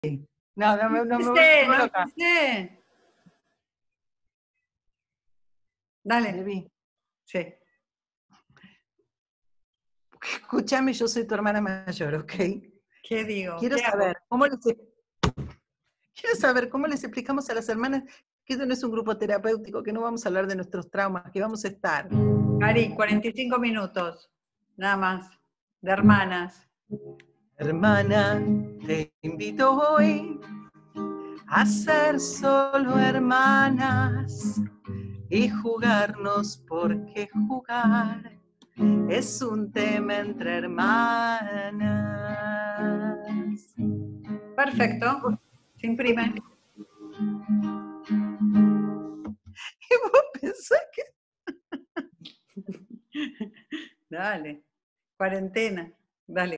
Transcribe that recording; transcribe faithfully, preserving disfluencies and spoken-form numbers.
No, no, me- no me Empecé, vuelvo no loca. empecé. Dale. Debbie, Sí. escúchame, yo soy tu hermana mayor, ¿ok? ¿Qué digo? Quiero ¿Qué hago? saber cómo les, quiero saber cómo les explicamos a las hermanas que esto no es un grupo terapéutico, que no vamos a hablar de nuestros traumas, que vamos a estar. Cari, cuarenta y cinco minutos. Nada más. De hermanas. Hermana, te invito hoy a ser solo hermanas y jugarnos, porque jugar es un tema entre hermanas. Perfecto. Se imprime. ¿Y vos pensás que Dale. Cuarentena.